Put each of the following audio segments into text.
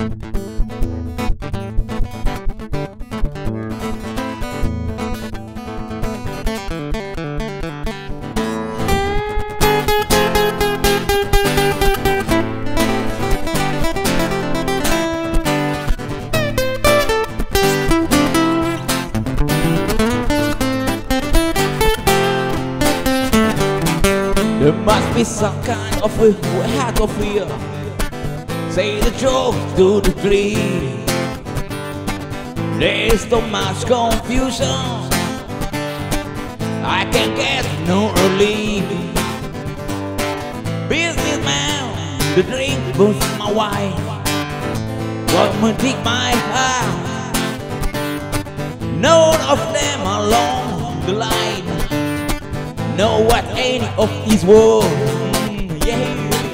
There must be some kind of a heart of fear. Say the truth to the tree. There's so much confusion, I can't get no relief. Businessman, the drink burns my wine, come and take my heart. None of them along the line know what any of these words, yeah.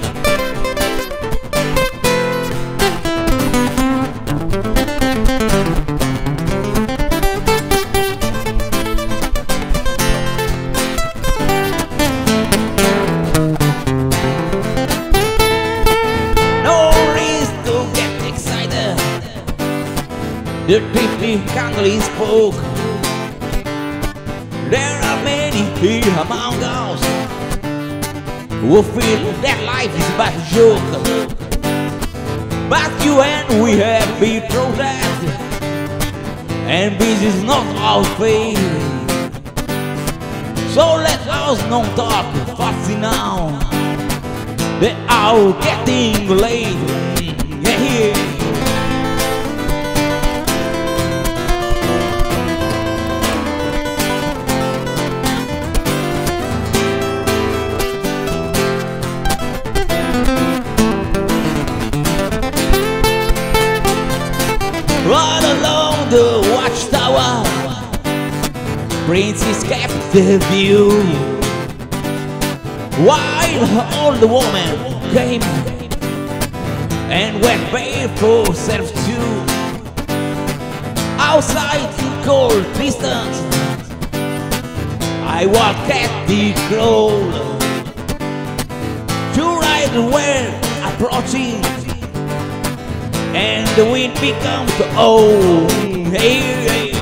No reason to get excited, the deeply kindly spoke. There are many here among us who feel that life is but a joke. But you and we have been through that, and this is not our fate. So let us not talk fast now, they are getting late, yeah. Right along the Watchtower, Princess kept the view, while her older woman came and went barefoot herself too. Outside the cold distance, I walked at the crawl. Two riders were approaching, and the wind becomes old. Hey, hey.